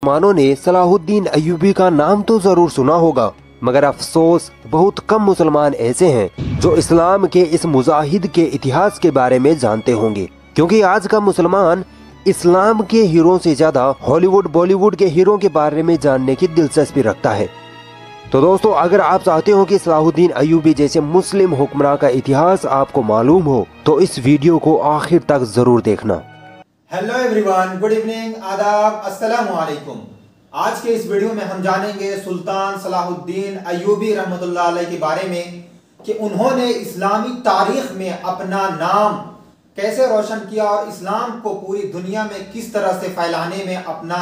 मुसलमानों ने सलाहुद्दीन अय्यूबी का नाम तो जरूर सुना होगा, मगर अफसोस बहुत कम मुसलमान ऐसे हैं जो इस्लाम के इस मुजाहिद के इतिहास के बारे में जानते होंगे। क्योंकि आज का मुसलमान इस्लाम के हीरो से ज्यादा हॉलीवुड बॉलीवुड के हीरो के बारे में जानने की दिलचस्पी रखता है। तो दोस्तों, अगर आप चाहते हो कि सलाहुद्दीन अय्यूबी जैसे मुस्लिम हुक्मरान का इतिहास आपको मालूम हो तो इस वीडियो को आखिर तक जरूर देखना। हेलो एवरीवन, गुड इवनिंग, आदाब, अस्सलामु अलैकुम। आज के इस वीडियो में हम जानेंगे सुल्तान सलाहुद्दीन अय्यूबी रहमतुल्लाह अलैह के बारे में कि उन्होंने इस्लामी तारीख में अपना नाम कैसे रोशन किया और इस्लाम को पूरी दुनिया में किस तरह से फैलाने में अपना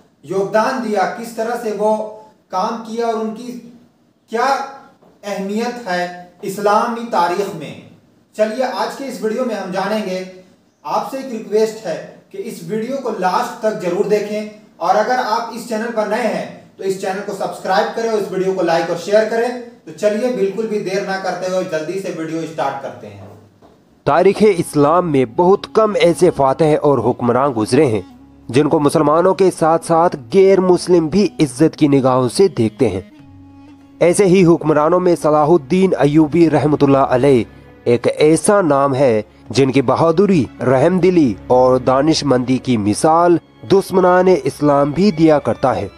योगदान दिया, किस तरह से वो काम किया और उनकी क्या अहमियत है इस्लामी तारीख में। चलिए आज के इस वीडियो में हम जानेंगे। आपसे एक रिक्वेस्ट है कि इस वीडियो को लास्ट तक जरूर देखें और अगर आप इस चैनल पर नए हैं तो इस चैनल को सब्सक्राइब करें और इस वीडियो को लाइक और शेयर करें। तो चलिए बिल्कुल भी देर ना करते हुए जल्दी से वीडियो स्टार्ट करते हैं। तारीख़ इस्लाम में बहुत कम ऐसे फातह और हुक्मरान गुजरे हैं जिनको मुसलमानों के साथ साथ गैर मुस्लिम भी इज्जत की निगाहों से देखते हैं। ऐसे ही हुक्मरानों में सलाहुद्दीन अय्यूबी रहमतुल्लाह अलैह एक ऐसा नाम है जिनकी बहादुरी, रहमदिली और दानिशमंदी की मिसाल दुश्मनाने इस्लाम भी दिया करता है।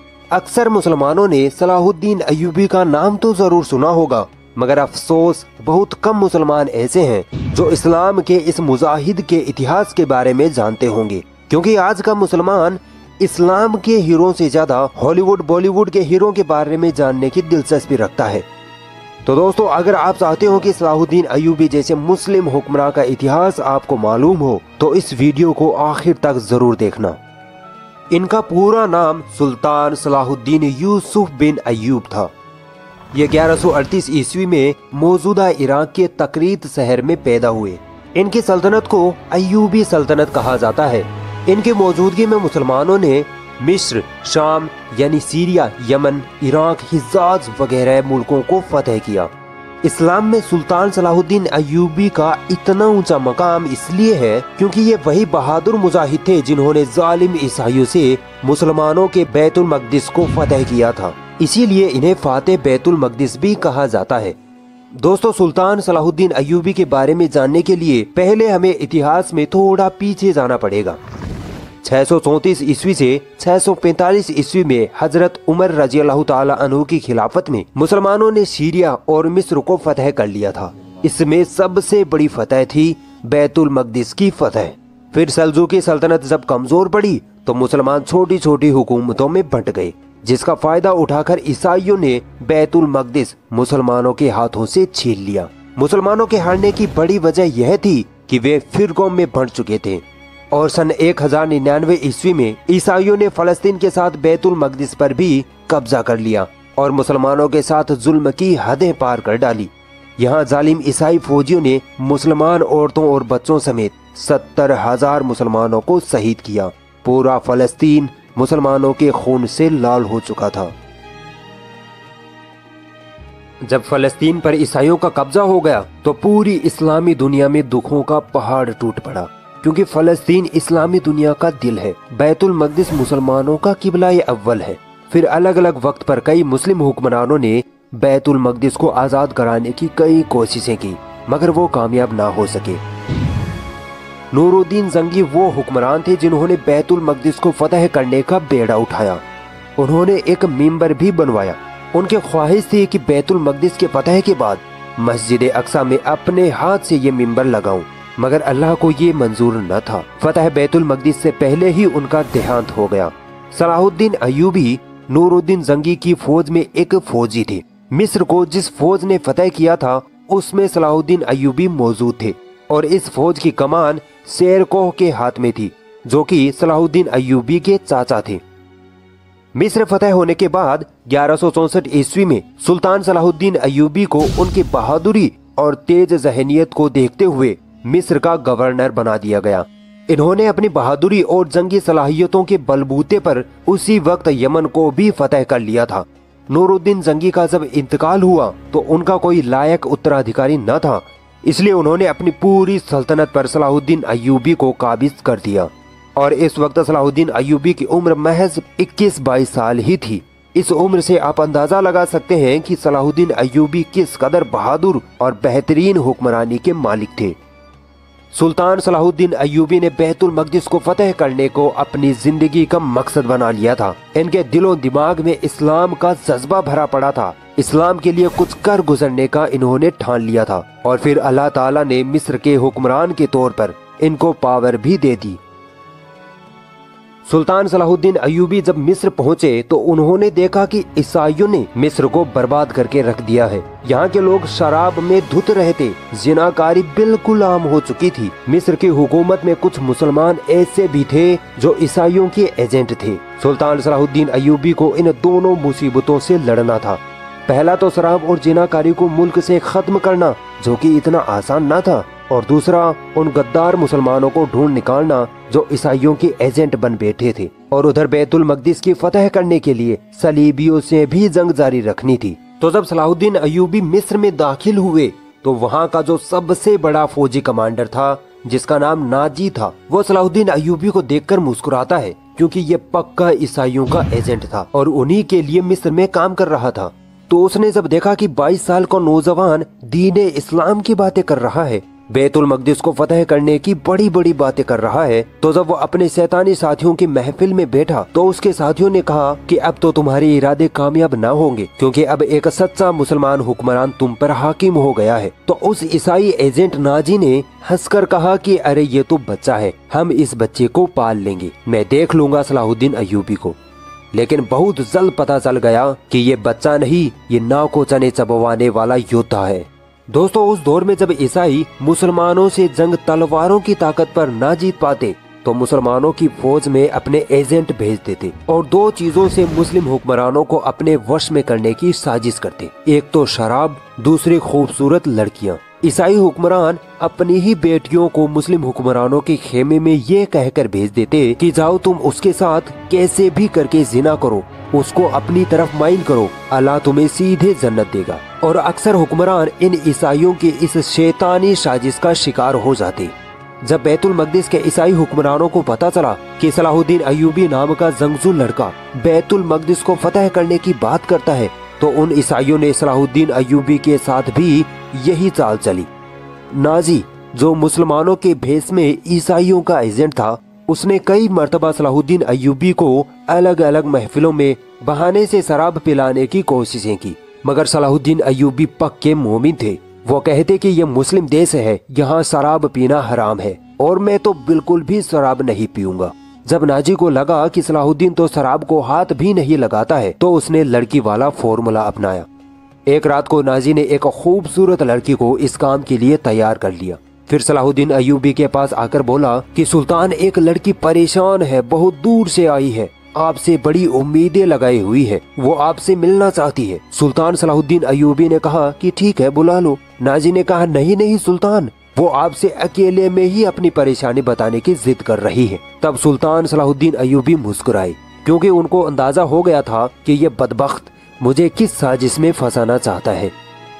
अक्सर मुसलमानों ने सलाहुद्दीन अय्यूबी का नाम तो जरूर सुना होगा, मगर अफसोस बहुत कम मुसलमान ऐसे हैं जो इस्लाम के इस मुजाहिद के इतिहास के बारे में जानते होंगे। क्योंकि आज का मुसलमान इस्लाम के हीरो से ज्यादा हॉलीवुड बॉलीवुड के हीरो के बारे में जानने की दिलचस्पी रखता है। तो दोस्तों, अगर आप चाहते हो कि सलाहुद्दीन अय्यूबी जैसे मुस्लिम हुक्मरान का इतिहास आपको मालूम हो तो इस वीडियो को आखिर तक जरूर देखना। इनका पूरा नाम सुल्तान सलाहुद्दीन यूसुफ बिन अय्यूब था। ये 1138 ईस्वी में मौजूदा इराक के तकरीत शहर में पैदा हुए। इनकी सल्तनत को अय्यूबी सल्तनत कहा जाता है। इनकी मौजूदगी में मुसलमानों ने मिस्र, शाम यानी सीरिया, यमन, इराक, हिजाज वगैरह मुल्कों को फतह किया। इस्लाम में सुल्तान सलाहुद्दीन अय्यूबी का इतना ऊंचा मकाम इसलिए है क्योंकि ये वही बहादुर मुजाहिद थे जिन्होंने जालिम ईसाइयों से मुसलमानों के बैतुल मक़दिस को फतह किया था। इसीलिए इन्हें फातेह बैतुल मक़दिस भी कहा जाता है। दोस्तों, सुल्तान सलाहुद्दीन अय्यूबी के बारे में जानने के लिए पहले हमें इतिहास में थोड़ा पीछे जाना पड़ेगा। 634 ईस्वी से 645 ईस्वी में हजरत उमर रजी अल्लाह ताला अन्हु की खिलाफत में मुसलमानों ने सीरिया और मिस्र को फतह कर लिया था। इसमें सबसे बड़ी फतह थी बैतुल मक़दिस की फतह। फिर सल्जूकी सल्तनत जब कमजोर पड़ी तो मुसलमान छोटी छोटी हुकूमतों में बंट गए, जिसका फायदा उठाकर ईसाइयों ने बैतुल मक़दिस मुसलमानों के हाथों से छीन लिया। मुसलमानों के हारने की बड़ी वजह यह थी कि वे फिरकों में बंट चुके थे और सन 1099 ईस्वी में ईसाइयों ने फलस्तीन के साथ बैतुल मक़दिस पर भी कब्जा कर लिया और मुसलमानों के साथ जुल्म की हदें पार कर डाली। यहाँ जालिम ईसाई फौजियों ने मुसलमान औरतों और बच्चों समेत 70,000 मुसलमानों को शहीद किया। पूरा फलस्तीन मुसलमानों के खून से लाल हो चुका था। जब फलस्तीन पर ईसाइयों का कब्जा हो गया तो पूरी इस्लामी दुनिया में दुखों का पहाड़ टूट पड़ा, क्योंकि फलस्तीन इस्लामी दुनिया का दिल है। बैतुल मक़दिस मुसलमानों का किबला अव्वल है। फिर अलग अलग वक्त पर कई मुस्लिम हुक्मरानों ने बैतुल मक़दिस को आज़ाद कराने की कई कोशिशें की, मगर वो कामयाब ना हो सके। नूरुद्दीन जंगी वो हुक्मरान थे जिन्होंने बैतुल मक़दिस को फतह करने का बेड़ा उठाया। उन्होंने एक मिंबर भी बनवाया। उनकी ख्वाहिश थी कि बैतुल मक़दिस के फतह के बाद मस्जिद अक्सा में अपने हाथ से ये मिंबर लगाऊं, मगर अल्लाह को ये मंजूर न था। फतह बैतुल मक़दिस से पहले ही उनका देहांत हो गया। सलाहुद्दीन अय्यूबी नूरुद्दीन जंगी की फौज में एक फौजी थे। मिस्र को जिस फौज ने फतह किया था उसमें सलाहुद्दीन अय्यूबी मौजूद थे और इस फौज की कमान शेरकोह के हाथ में थी, जो कि सलाहुद्दीन अय्यूबी के चाचा थे। मिस्र फतह होने के बाद 1164 ईस्वी में सुल्तान सलाहुद्दीन अय्यूबी को उनकी बहादुरी और तेज जहनियत को देखते हुए मिस्र का गवर्नर बना दिया गया। इन्होंने अपनी बहादुरी और जंगी सलाहियतों के बलबूते पर उसी वक्त यमन को भी फतह कर लिया था। नूरुद्दीन जंगी का जब इंतकाल हुआ तो उनका कोई लायक उत्तराधिकारी न था, इसलिए उन्होंने अपनी पूरी सल्तनत पर सलाहुद्दीन अय्यूबी को काबिज कर दिया। और इस वक्त सलाहुद्दीन अय्यूबी की उम्र महज 21-22 साल ही थी। इस उम्र से आप अंदाजा लगा सकते हैं कि सलाहुद्दीन अय्यूबी किस कदर बहादुर और बेहतरीन हुक्मरानी के मालिक थे। सुल्तान सलाहुद्दीन अय्यूबी ने बैतुल मक़दिस को फतह करने को अपनी जिंदगी का मकसद बना लिया था। इनके दिलो दिमाग में इस्लाम का जज्बा भरा पड़ा था। इस्लाम के लिए कुछ कर गुजरने का इन्होंने ठान लिया था और फिर अल्लाह ताला ने मिस्र के हुक्मरान के तौर पर इनको पावर भी दे दी। सुल्तान सलाहुद्दीन अय्यूबी जब मिस्र पहुंचे तो उन्होंने देखा कि ईसाइयों ने मिस्र को बर्बाद करके रख दिया है। यहाँ के लोग शराब में धुत रहे थे, जिनाकारी बिल्कुल आम हो चुकी थी। मिस्र की हुकूमत में कुछ मुसलमान ऐसे भी थे जो ईसाइयों के एजेंट थे। सुल्तान सलाहुद्दीन अय्यूबी को इन दोनों मुसीबतों से लड़ना था। पहला तो शराब और जिनाकारी को मुल्क से खत्म करना, जो कि इतना आसान न था, और दूसरा उन गद्दार मुसलमानों को ढूंढ निकालना जो ईसाइयों के एजेंट बन बैठे थे। और उधर बैतुल मक़दिस की फतह करने के लिए सलीबियों से भी जंग जारी रखनी थी। तो जब सलाहुद्दीन अय्यूबी मिस्र में दाखिल हुए तो वहाँ का जो सबसे बड़ा फौजी कमांडर था, जिसका नाम नाजी था, वो सलाहुद्दीन अय्यूबी को देखकर मुस्कुराता है, क्योंकि ये पक्का ईसाइयों का एजेंट था और उन्हीं के लिए मिस्र में काम कर रहा था। तो उसने जब देखा कि 22 साल का नौजवान दीन इस्लाम की बातें कर रहा है, बैतुल मक़दिस को फतह करने की बड़ी बड़ी बातें कर रहा है, तो जब वो अपने शैतानी साथियों की महफिल में बैठा तो उसके साथियों ने कहा कि अब तो तुम्हारे इरादे कामयाब ना होंगे, क्योंकि अब एक सच्चा मुसलमान हुक्मरान तुम पर हाकिम हो गया है। तो उस ईसाई एजेंट नाजी ने हंसकर कहा कि अरे ये तो बच्चा है, हम इस बच्चे को पाल लेंगे, मैं देख लूंगा सलाहुद्दीन अय्यूबी को। लेकिन बहुत जल्द पता चल गया कि ये बच्चा नहीं, ये नाव को चने चबवाने वाला योद्धा है। दोस्तों, उस दौर में जब ईसाई मुसलमानों से जंग तलवारों की ताकत पर ना जीत पाते तो मुसलमानों की फौज में अपने एजेंट भेज देते और दो चीजों से मुस्लिम हुक्मरानों को अपने वश में करने की साजिश करते, एक तो शराब, दूसरी खूबसूरत लड़कियां। ईसाई हुक्मरान अपनी ही बेटियों को मुस्लिम हुक्मरानों के खेमे में ये कहकर भेज देते कि जाओ तुम उसके साथ कैसे भी करके जिना करो, उसको अपनी तरफ माइल करो, अल्लाह तुम्हें सीधे जन्नत देगा। और अक्सर हुक्मरान इन ईसाइयों की इस शैतानी साजिश का शिकार हो जाते। जब बैतुल मक़दिस के ईसाई हुक्मरानों को पता चला कि सलाहुद्दीन अय्यूबी नाम का जंगजू लड़का बैतुल मक़दिस को फतह करने की बात करता है, तो उन ईसाइयों ने सलाहुद्दीन अय्यूबी के साथ भी यही चाल चली। नाजी, जो मुसलमानों के भेष में ईसाइयों का एजेंट था, उसने कई मर्तबा सलाहुद्दीन अय्यूबी को अलग अलग महफिलों में बहाने से शराब पिलाने की कोशिशें की, मगर सलाहुद्दीन अय्यूबी पक्के मोमिन थे। वो कहते कि ये मुस्लिम देश है, यहाँ शराब पीना हराम है और मैं तो बिल्कुल भी शराब नहीं पीऊंगा। जब नाजी को लगा कि सलाहुद्दीन तो शराब को हाथ भी नहीं लगाता है, तो उसने लड़की वाला फॉर्मूला अपनाया। एक रात को नाजी ने एक खूबसूरत लड़की को इस काम के लिए तैयार कर लिया। फिर सलाहुद्दीन अय्यूबी के पास आकर बोला कि सुल्तान, एक लड़की परेशान है, बहुत दूर से आई है, आपसे बड़ी उम्मीदें लगाई हुई है, वो आपसे मिलना चाहती है। सुल्तान सलाहुद्दीन अय्यूबी ने कहा कि ठीक है, बुला लो। नाजी ने कहा नहीं नहीं सुल्तान, वो आपसे अकेले में ही अपनी परेशानी बताने की जिद कर रही है। तब सुल्तान सलाहुद्दीन अय्यूबी मुस्कुराए, क्योंकि उनको अंदाजा हो गया था कि ये बदबख्त मुझे किस साजिश में फंसाना चाहता है।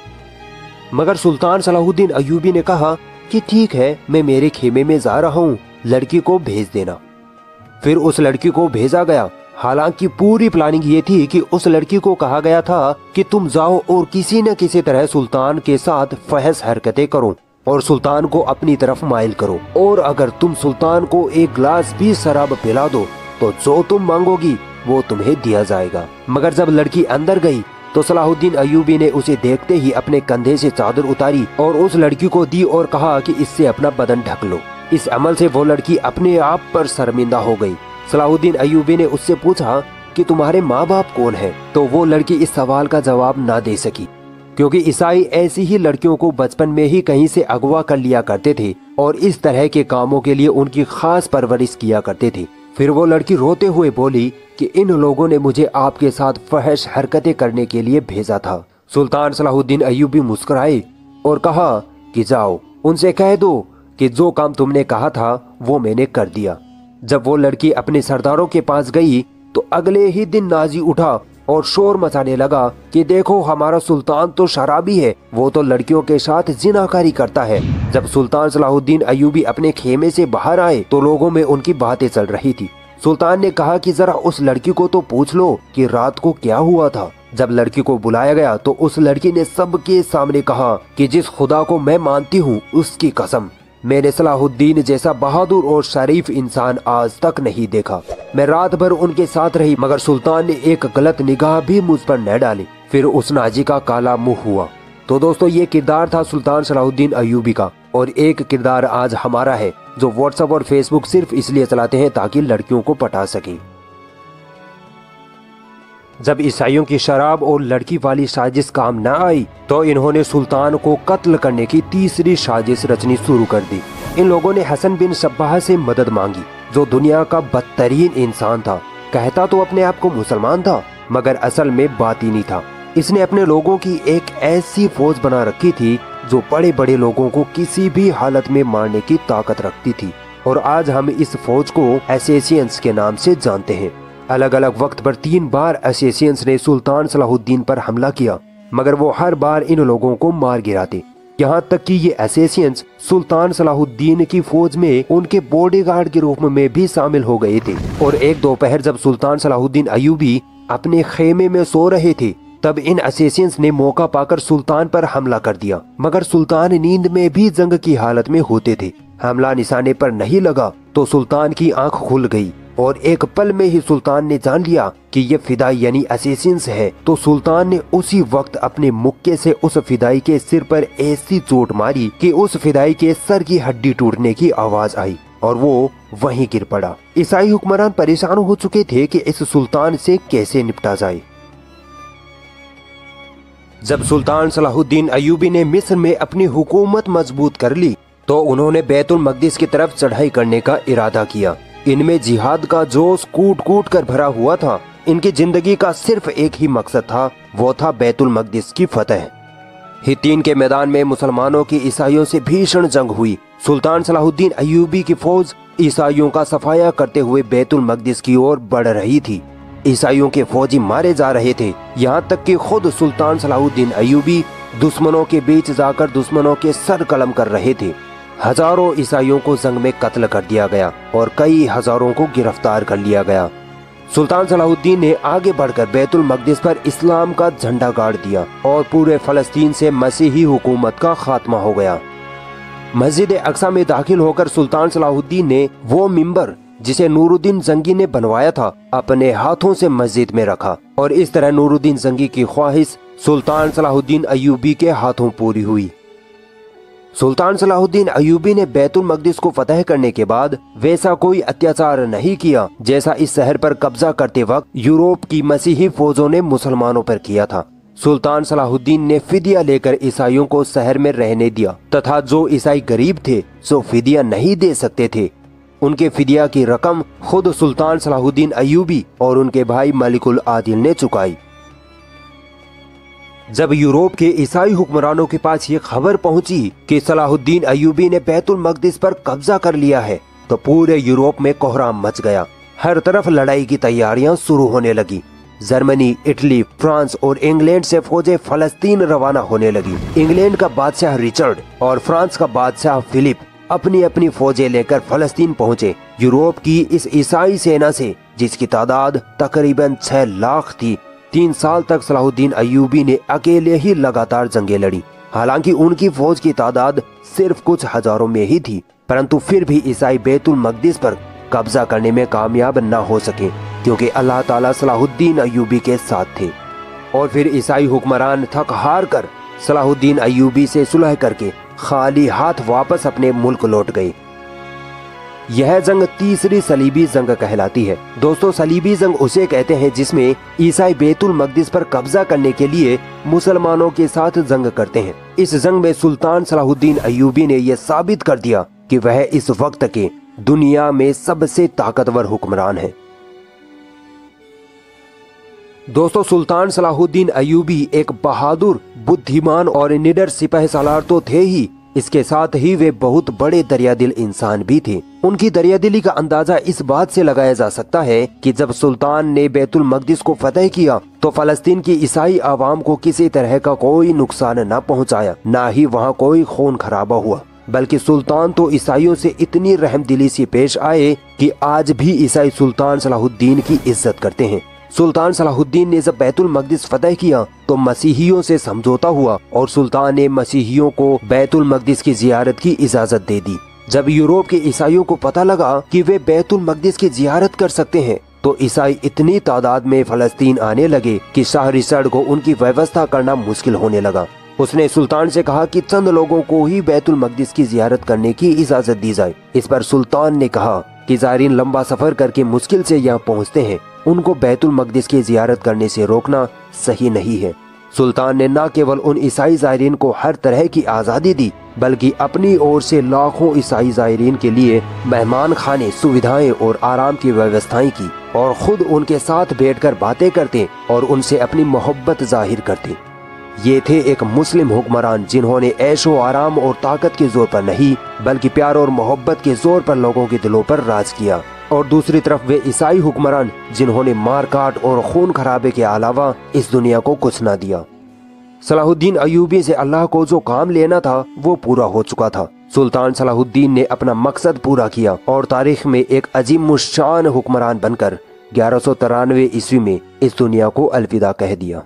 मगर सुल्तान सलाहुद्दीन अय्यूबी ने कहा कि ठीक है, मैं मेरे खेमे में जा रहा हूँ, लड़की को भेज देना। फिर उस लड़की को भेजा गया। हालांकि पूरी प्लानिंग ये थी कि उस लड़की को कहा गया था कि तुम जाओ और किसी न किसी तरह सुल्तान के साथ फहश हरकतें करो और सुल्तान को अपनी तरफ माइल करो, और अगर तुम सुल्तान को एक गिलास भी शराब पिला दो तो जो तुम मांगोगी वो तुम्हें दिया जाएगा। मगर जब लड़की अंदर गई तो सलाहुद्दीन अय्यूबी ने उसे देखते ही अपने कंधे से चादर उतारी और उस लड़की को दी और कहा कि इससे अपना बदन ढक लो। इस अमल से वो लड़की अपने आप पर शर्मिंदा हो गई। सलाहुद्दीन अय्यूबी ने उससे पूछा कि तुम्हारे माँ बाप कौन है, तो वो लड़की इस सवाल का जवाब ना दे सकी, क्योंकि ईसाई ऐसी ही लड़कियों को बचपन में ही कहीं से अगवा कर लिया करते थे और इस तरह के कामों के लिए उनकी खास परवरिश किया करते थे। फिर वो लड़की रोते हुए बोली कि इन लोगों ने मुझे आपके साथ फहश हरकतें करने के लिए भेजा था। सुल्तान सलाहुद्दीन अय्यूबी मुस्कुराए और कहा कि जाओ, उनसे कह दो कि जो काम तुमने कहा था वो मैंने कर दिया। जब वो लड़की अपने सरदारों के पास गई तो अगले ही दिन नाजी उठा और शोर मचाने लगा कि देखो हमारा सुल्तान तो शराबी है, वो तो लड़कियों के साथ जिनाकारी करता है। जब सुल्तान सलाहुद्दीन अय्यूबी अपने खेमे से बाहर आए तो लोगों में उनकी बातें चल रही थी। सुल्तान ने कहा कि जरा उस लड़की को तो पूछ लो कि रात को क्या हुआ था। जब लड़की को बुलाया गया तो उस लड़की ने सबके सामने कहा कि जिस खुदा को मैं मानती हूँ उसकी कसम, मैंने सलाहुद्दीन जैसा बहादुर और शरीफ इंसान आज तक नहीं देखा। मैं रात भर उनके साथ रही मगर सुल्तान ने एक गलत निगाह भी मुझ पर न डाली। फिर उस नाजी का काला मुंह हुआ। तो दोस्तों ये किरदार था सुल्तान सलाहुद्दीन अय्यूबी का, और एक किरदार आज हमारा है जो व्हाट्सएप और फेसबुक सिर्फ इसलिए चलाते हैं ताकि लड़कियों को पटा सके। जब ईसाइयों की शराब और लड़की वाली साजिश काम न आई तो इन्होंने सुल्तान को कत्ल करने की तीसरी साजिश रचनी शुरू कर दी। इन लोगों ने हसन बिन सब्बाह से मदद मांगी जो दुनिया का बदतरीन इंसान था। कहता तो अपने आप को मुसलमान था मगर असल में बातिनी था। इसने अपने लोगों की एक ऐसी फौज बना रखी थी जो बड़े बड़े लोगों को किसी भी हालत में मारने की ताकत रखती थी, और आज हम इस फौज को एसेसियंस के नाम से जानते हैं। अलग अलग वक्त पर 3 बार एसेसियंस ने सुल्तान सलाहुद्दीन पर हमला किया मगर वो हर बार इन लोगों को मार गिराते। यहाँ तक कि ये एसेसियंस सुल्तान सलाहुद्दीन की फौज में उनके बॉडीगार्ड के रूप में भी शामिल हो गए थे। और एक दोपहर जब सुल्तान सलाहुद्दीन अय्यूबी अपने खेमे में सो रहे थे तब इन एसेसियंस ने मौका पाकर सुल्तान पर हमला कर दिया, मगर सुल्तान नींद में भी जंग की हालत में होते थे। हमला निशाने पर नहीं लगा तो सुल्तान की आंख खुल गई और एक पल में ही सुल्तान ने जान लिया कि ये फिदाई यानी एसेसियंस है। तो सुल्तान ने उसी वक्त अपने मुक्के से उस फिदाई के सिर पर ऐसी चोट मारी कि उस फिदाई के सर की हड्डी टूटने की आवाज आई और वो वहीं गिर पड़ा। ईसाई हुक्मरान परेशान हो चुके थे कि इस सुल्तान से कैसे निपटा जाए। जब सुल्तान सलाहुद्दीन अय्यूबी ने मिस्र में अपनी हुकूमत मजबूत कर ली तो उन्होंने बैतुल मकदिस की तरफ चढ़ाई करने का इरादा किया। इनमें जिहाद का जोश कूट कूट कर भरा हुआ था। इनकी जिंदगी का सिर्फ एक ही मकसद था, वो था बैतुल मकदिस की फतह। हित्तीन के मैदान में मुसलमानों की ईसाइयों से भीषण जंग हुई। सुल्तान सलाहुद्दीन अय्यूबी की फौज ईसाइयों का सफाया करते हुए बैतुल मकदिस की ओर बढ़ रही थी। ईसाइयों के फौजी मारे जा रहे थे, यहाँ तक कि खुद सुल्तान सलाहुद्दीन अय्यूबी दुश्मनों के बीच जाकर दुश्मनों के सर कलम कर रहे थे। हजारों ईसाइयों को जंग में कत्ल कर दिया गया और कई हजारों को गिरफ्तार कर लिया गया। सुल्तान सलाहुद्दीन ने आगे बढ़कर बैतुल मकदिस पर इस्लाम का झंडा गाड़ दिया और पूरे फलस्तीन से मसीही हुकूमत का खात्मा हो गया। मस्जिद अक्सा में दाखिल होकर सुल्तान सलाहुद्दीन ने वो मिंबर जिसे नूरुद्दीन जंगी ने बनवाया था अपने हाथों से मस्जिद में रखा, और इस तरह नूरुद्दीन जंगी की ख्वाहिश सुल्तान सलाहुद्दीन अय्यूबी के हाथों पूरी हुई। सुल्तान सलाहुद्दीन अय्यूबी ने बैतुल मकदिस को फतह करने के बाद वैसा कोई अत्याचार नहीं किया जैसा इस शहर पर कब्जा करते वक्त यूरोप की मसीही फौजों ने मुसलमानों पर किया था। सुल्तान सलाहुद्दीन ने फिदिया लेकर ईसाइयों को शहर में रहने दिया तथा जो ईसाई गरीब थे जो फिदिया नहीं दे सकते थे उनके फिदिया की रकम खुद सुल्तान सलाहुद्दीन अय्यूबी और उनके भाई मलिकुल आदिल ने चुकाई। जब यूरोप के ईसाई हुक्मरानों के पास ये खबर पहुंची कि सलाहुद्दीन अय्यूबी ने बैतुल मकदिस पर कब्जा कर लिया है तो पूरे यूरोप में कोहराम मच गया। हर तरफ लड़ाई की तैयारियां शुरू होने लगी। जर्मनी, इटली, फ्रांस और इंग्लैंड से फौजें फलस्तीन रवाना होने लगी। इंग्लैंड का बादशाह रिचर्ड और फ्रांस का बादशाह फिलिप अपनी अपनी फौजें लेकर फलस्तीन पहुंचे। यूरोप की इस ईसाई सेना से जिसकी तादाद तकरीबन 6 लाख थी, 3 साल तक सलाहुद्दीन अय्यूबी ने अकेले ही लगातार जंगें लड़ी। हालांकि उनकी फौज की तादाद सिर्फ कुछ हजारों में ही थी, परंतु फिर भी ईसाई बैतुल मकदिस पर कब्जा करने में कामयाब न हो सके क्योंकि अल्लाह ताला सलाहुद्दीन अय्यूबी के साथ थे। और फिर ईसाई हुक्मरान थक हार कर सलाहुद्दीन अय्यूबी से सुलह करके खाली हाथ वापस अपने मुल्क लौट गए। यह जंग तीसरी सलीबी जंग कहलाती है। दोस्तों, सलीबी जंग उसे कहते हैं जिसमें ईसाई बैतुल मकदिस पर कब्जा करने के लिए मुसलमानों के साथ जंग करते हैं। इस जंग में सुल्तान सलाहुद्दीन अय्यूबी ने यह साबित कर दिया कि वह इस वक्त के दुनिया में सबसे ताकतवर हुक्मरान है। दोस्तों, सुल्तान सलाहुद्दीन अय्यूबी एक बहादुर, बुद्धिमान और निडर सिपाही सालार तो थे ही, इसके साथ ही वे बहुत बड़े दरियादिल इंसान भी थे। उनकी दरियादिली का अंदाजा इस बात से लगाया जा सकता है कि जब सुल्तान ने बैतुल मकदिस को फतह किया तो फलस्तीन की ईसाई आवाम को किसी तरह का कोई नुकसान न पहुंचाया, न ही वहां कोई खून खराबा हुआ, बल्कि सुल्तान तो ईसाइयों से इतनी रहमदिली से पेश आए कि आज भी ईसाई सुल्तान सलाहुद्दीन की इज्जत करते हैं। सुल्तान सलाहुद्दीन ने जब बैतुल मकदिस फतह किया तो मसीहियों से समझौता हुआ और सुल्तान ने मसीहियों को बैतुल मकदिस की जियारत की इजाजत दे दी। जब यूरोप के ईसाइयों को पता लगा कि वे बैतुल मकदिस की जियारत कर सकते हैं तो ईसाई इतनी तादाद में फलस्तीन आने लगे कि शाह रिचर्ड को उनकी व्यवस्था करना मुश्किल होने लगा। उसने सुल्तान से कहा कि चंद लोगों को ही बैतुल मकदिस की जियारत करने की इजाजत दी जाए। इस पर सुल्तान ने कहा कि ज़ायरीन लंबा सफर करके मुश्किल से यहाँ पहुँचते हैं, उनको बैतुल मकदिस की जियारत करने से रोकना सही नहीं है। सुल्तान ने न केवल उन ईसाई ज़ायरीन को हर तरह की आज़ादी दी बल्कि अपनी ओर से लाखों ईसाई ज़ायरीन के लिए मेहमान खाने, सुविधाएं और आराम की व्यवस्थाएं की और खुद उनके साथ बैठकर बातें करते और उनसे अपनी मोहब्बत जाहिर करते। ये थे एक मुस्लिम हुक्मरान जिन्होंने ऐशो आराम और ताकत के जोर पर नहीं बल्कि प्यार और मोहब्बत के जोर पर लोगों के दिलों पर राज किया, और दूसरी तरफ वे ईसाई हुक्मरान जिन्होंने मार काट और खून खराबे के अलावा इस दुनिया को कुछ न दिया। सलाहुद्दीन अयूबी से अल्लाह को जो काम लेना था वो पूरा हो चुका था। सुल्तान सलाहुद्दीन ने अपना मकसद पूरा किया और तारीख में एक अजीमुश्शान हुक्मरान बनकर 1193 ईस्वी में इस दुनिया को अलविदा कह दिया।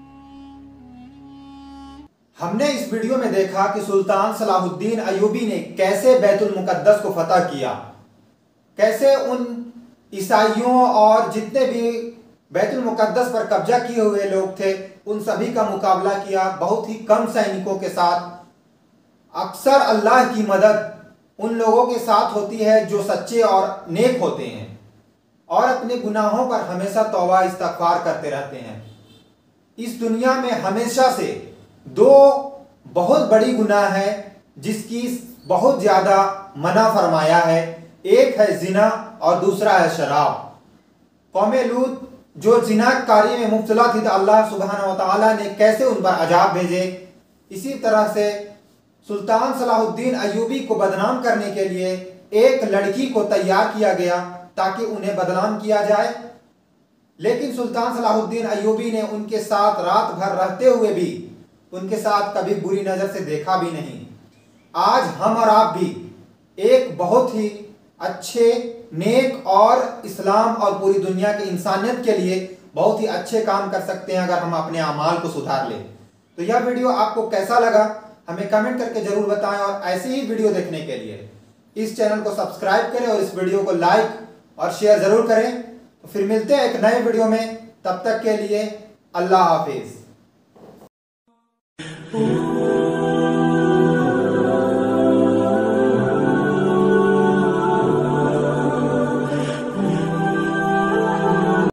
हमने इस वीडियो में देखा कि सुल्तान सलाहुद्दीन अयूबी ने कैसे बैतुल मुकद्दस को फतह किया, कैसे उन ईसाइयों और जितने भी बैतुल मुकद्दस पर कब्जा किए हुए लोग थे उन सभी का मुकाबला किया बहुत ही कम सैनिकों के साथ। अक्सर अल्लाह की मदद उन लोगों के साथ होती है जो सच्चे और नेक होते हैं और अपने गुनाहों पर हमेशा तौबा इस्तगफार करते रहते हैं। इस दुनिया में हमेशा से दो बहुत बड़ी गुनाह है जिसकी बहुत ज्यादा मना फरमाया है, एक है जिना और दूसरा है शराब। कौमे लूत जो जिनाकारी में मुब्तला थी तो अल्लाह सुब्हानहू व तआला ने कैसे उन पर अजाब भेजे, इसी तरह से सुल्तान सलाहुद्दीन अयूबी को बदनाम करने के लिए एक लड़की को तैयार किया गया ताकि उन्हें बदनाम किया जाए, लेकिन सुल्तान सलाहुद्दीन अयूबी ने उनके साथ रात भर रहते हुए भी उनके साथ कभी बुरी नजर से देखा भी नहीं। आज हम और आप भी एक बहुत ही अच्छे, नेक और इस्लाम और पूरी दुनिया की इंसानियत के लिए बहुत ही अच्छे काम कर सकते हैं अगर हम अपने अमाल को सुधार लें। तो यह वीडियो आपको कैसा लगा हमें कमेंट करके जरूर बताएं और ऐसी ही वीडियो देखने के लिए इस चैनल को सब्सक्राइब करें और इस वीडियो को लाइक और शेयर जरूर करें। तो फिर मिलते हैं एक नए वीडियो में, तब तक के लिए अल्लाह हाफिज।